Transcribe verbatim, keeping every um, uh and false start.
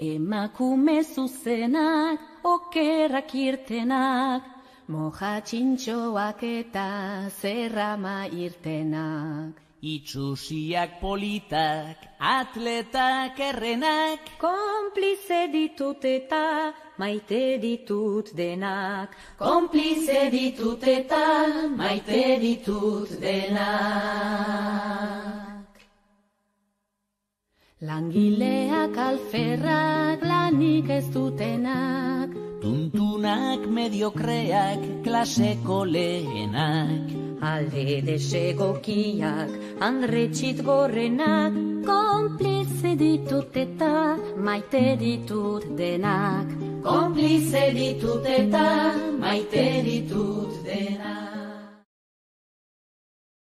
emakume zuzenak, okerrak irtenak, moja txintxoak eta zerrama irtenak. Itxusiak politak, atletak errenak, konplize ditut eta maite ditut denak. Konplize ditut eta maite ditut denak. Langileak alferrak, lanik ez dutenak, tuntunak mediokreak, klaseko lehenak, alde desegokiak, andretxit gorrenak, konplize ditut eta maite ditut denak. Konplize ditut eta maite ditut denak.